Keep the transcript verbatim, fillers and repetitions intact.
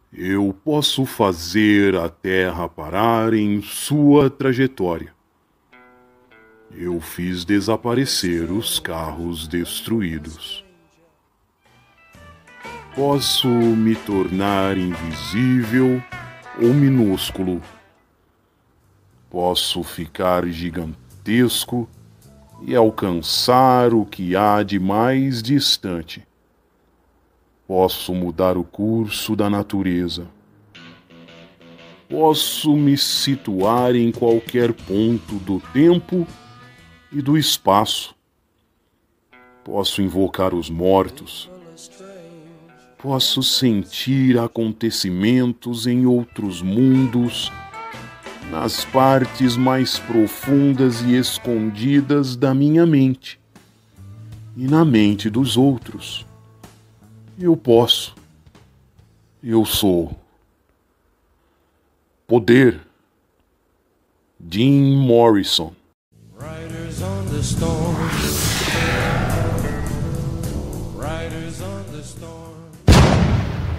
Eu posso fazer a Terra parar em sua trajetória. Eu fiz desaparecer os carros destruídos. Posso me tornar invisível ou minúsculo. Posso ficar gigantesco e alcançar o que há de mais distante. Posso mudar o curso da natureza. Posso me situar em qualquer ponto do tempo e do espaço. Posso invocar os mortos. Posso sentir acontecimentos em outros mundos, nas partes mais profundas e escondidas da minha mente e na mente dos outros. Eu posso. Eu sou. Poder. Jim Morrison. Riders on the storm. Riders on the storm.